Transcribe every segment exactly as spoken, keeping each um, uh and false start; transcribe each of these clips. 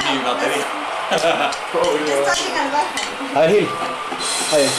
sin batería. Estoy en el bajo. A ver, Gil. Ahí.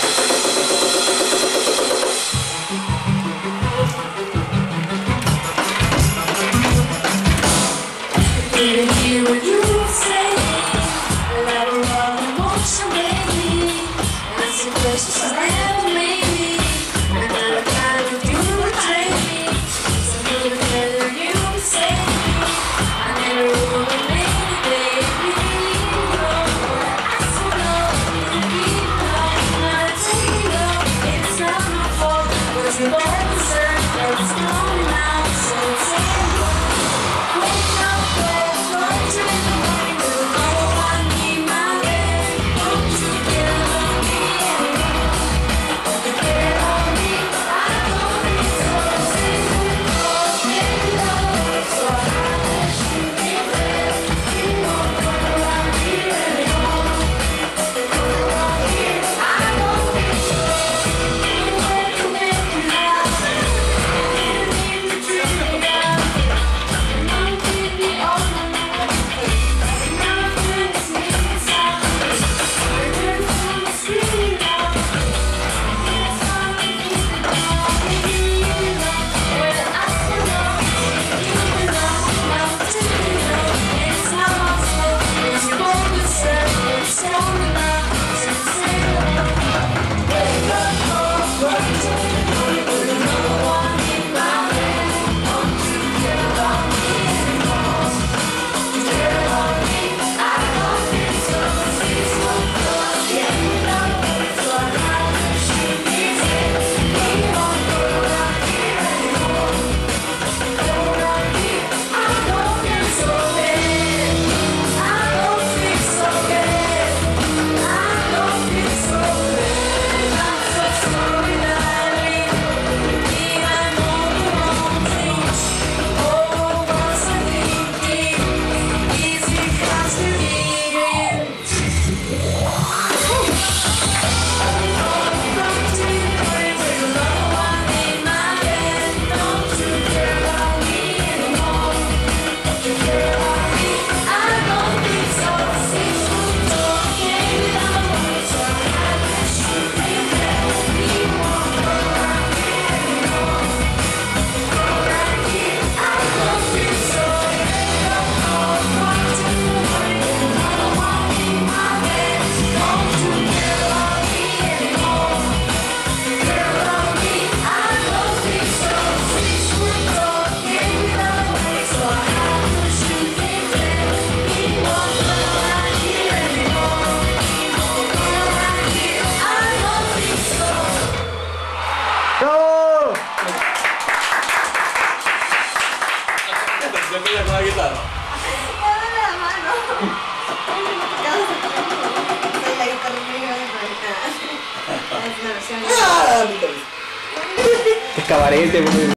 Didn't hear what you say. That we're all emotion, baby. That's the questions never made me. And now the kind of you betray me. So good whether you say me. I never would have made it, baby. No, I still know you keep going. Not a tango, it's not my fault. But you've always said that it's going out, so say what. Wake up, let's go to the morning. Oh, I need my bed. Don't you get on me anymore. Don't you get on me. I don't need so simple. Maybe I'll work so hard that you get there. You won't come around here anymore. Come around here. I don't need so. You went to make me laugh. You need to treat me down. Don't keep me on my mind. Nothing is missing sound. We're from the street now. It's something you belong. You belong. Well, I belong. You belong. Now do you know it's not my fault? It's your own concern. It's only now. So say hello. Wake up, go to the morning. There's no one in my bed. Don't you get on me anymore. Get on me. I don't need so six one four. Yeah, you know it's what I wish you needed. We won't go around here anymore. Go around here. I don't feel so bad. I don't feel so bad. I don't feel so bad. I'm so sorry, darling. Me, I know the wrong thing. Oh, what's I thinking? Is it has to be real? Come to the point where no one in my bed. Don't you care about me anymore. Don't you care about me. I don't think so. Six foot tall, can't without words. So I wish you knew that we won't go around here anymore. Go around here. I don't think so. Don't go come to the point where no one in my bed. Don't you care about me anymore. Care about me. I don't think so. Six foot tall, can't without words. So I wish you knew that we won't go around here anymore. Go around here. I don't think so. ¡Bravo! Se pilla con la guitarra. Dame la mano. Soy la guitarra amiga de Marta. Es la versión. Es cabaret,